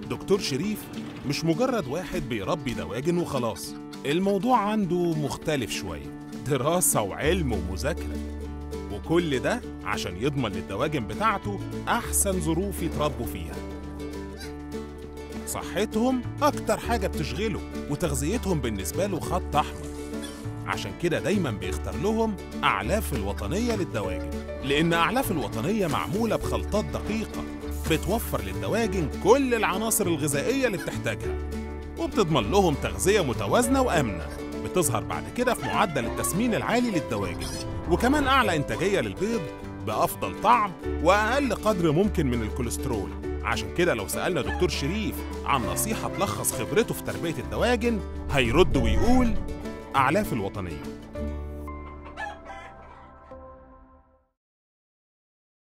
دكتور شريف مش مجرد واحد بيربي دواجن وخلاص، الموضوع عنده مختلف شوية، دراسة وعلم ومذاكرة، وكل ده عشان يضمن للدواجن بتاعته أحسن ظروف يتربوا فيها. صحتهم أكتر حاجة بتشغله، وتغذيتهم بالنسبة له خط أحمر. عشان كده دايماً بيختار لهم أعلاف الوطنية للدواجن، لأن أعلاف الوطنية معمولة بخلطات دقيقة بتوفر للدواجن كل العناصر الغذائية اللي بتحتاجها، وبتضمن لهم تغذية متوازنة وآمنة بتظهر بعد كده في معدل التسمين العالي للدواجن، وكمان أعلى إنتاجية للبيض بأفضل طعم وأقل قدر ممكن من الكوليسترول. عشان كده لو سألنا دكتور شريف عن نصيحة تلخص خبرته في تربية الدواجن هيرد ويقول: أعلاف الوطنية.